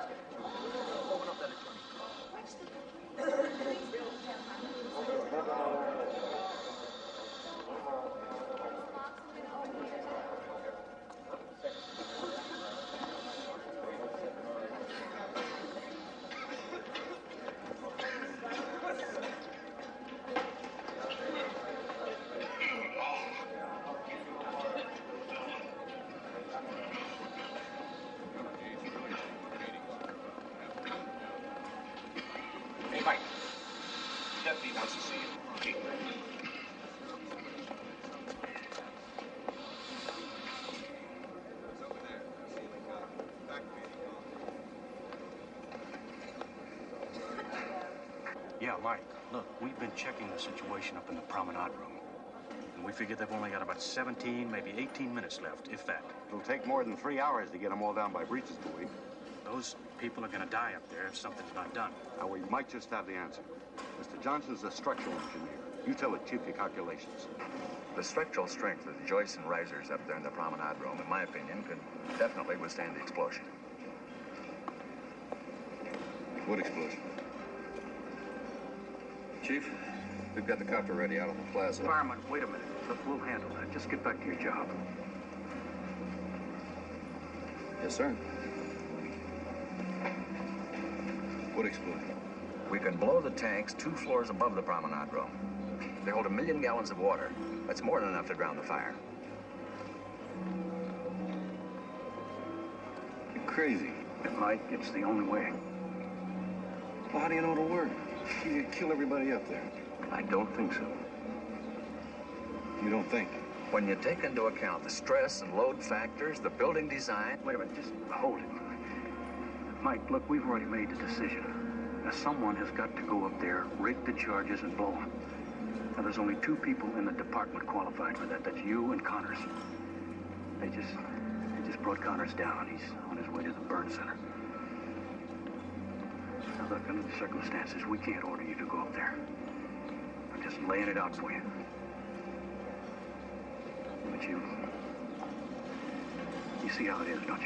Hey, Mike. Dabney wants to see you. Okay. Yeah, Mike, look, we've been checking the situation up in the promenade room. And we figure they've only got about 17, maybe 18 minutes left, if that. It'll take more than 3 hours to get them all down by Breach's buoy. Those people are going to die up there if something's not done. Now, we might just have the answer. Mr. Johnson's a structural engineer. You tell the chief your calculations. The structural strength of the joists and risers up there in the promenade room, in my opinion, could definitely withstand the explosion. What explosion? Chief, we've got the copter ready out on the plaza. Fireman, wait a minute. Look, we'll handle that. Just get back to your job. Yes, sir. What explosion? We can blow the tanks 2 floors above the promenade room. They hold 1 million gallons of water. That's more than enough to drown the fire. You're crazy. Mike, it's the only way. Well, how do you know it'll work? You could kill everybody up there. I don't think so. You don't think? When you take into account the stress and load factors, the building design... Wait a minute, just hold it. Mike, look, we've already made the decision. Now, someone has got to go up there, rig the charges, and blow them. Now, there's only 2 people in the department qualified for that. That's you and Connors. They just brought Connors down. He's on his way to the burn center. Now, look, under the circumstances, we can't order you to go up there. I'm just laying it out for you. But you see how it is, don't you?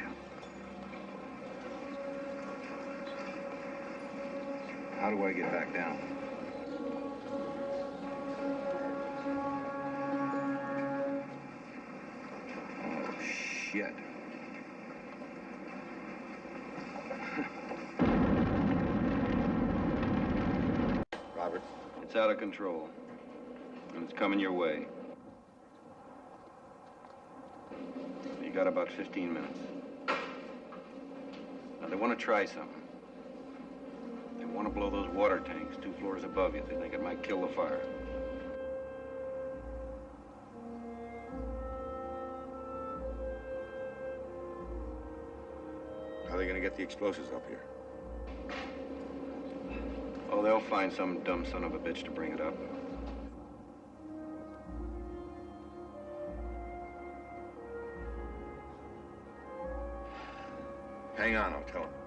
How do I get back down? Oh, shit. Robert, it's out of control. And it's coming your way. You got about 15 minutes. Now, they want to try something. They want to blow those water tanks 2 floors above you. They think it might kill the fire. How are they going to get the explosives up here? Oh, they'll find some dumb son of a bitch to bring it up. Hang on, I'll tell them.